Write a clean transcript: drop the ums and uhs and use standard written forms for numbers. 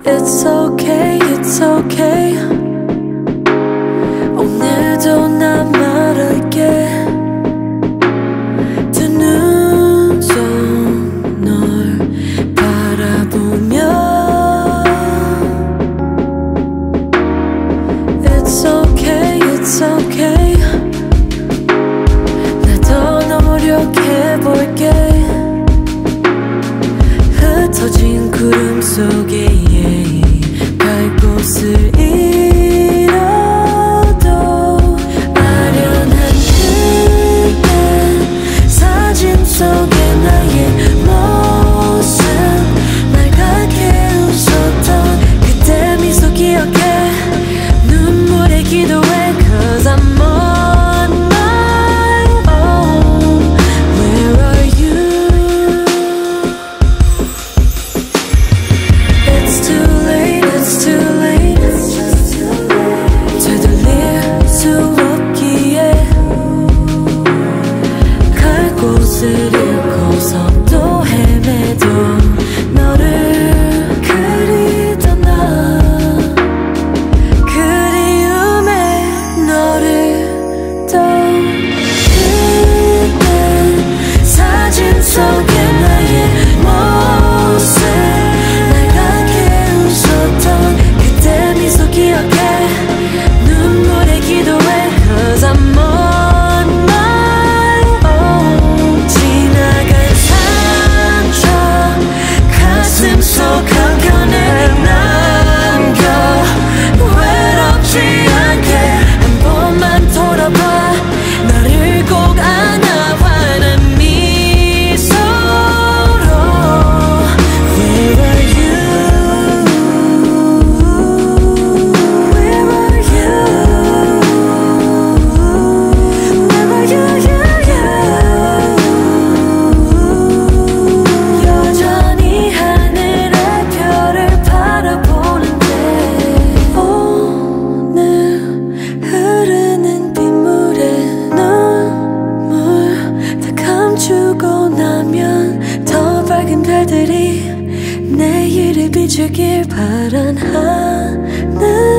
It's okay, it's okay. 오늘도 난 말할게. 두 눈 속 널 바라보며 It's okay, it's okay. 나도 노력해볼게. 흩어진 구름 속에 갈 곳을 잃어도 아련한 그대 사진 속에 나의 모습 맑게 웃었던 그때 미소 기억해. 눈물에 기도해 Cause I'm on my own. Where are you? It's too late, it's too late. 되돌릴 수 없기에 갈 곳을 잃고서 또 헤매던 너를 그리던 나 그리움에 너를 또 그때 사진 속에 나의 모습 맑게 웃었던 그때 미소 기억해. 눈물에 기도해 Cause I'm on my own. 지나간 상처 가슴 속 한켠에 남겨 외롭지 않게 한 번만 돌아봐. 나를 꼭 안아와는 미소로 Where are you? Where are you? Where are you? 여전히 하늘의 별을 바라보는데 오늘 흐르는 빗물에 눈물 다 감추고 나면 더 밝은 별들이 내일을 비추길 바란 하늘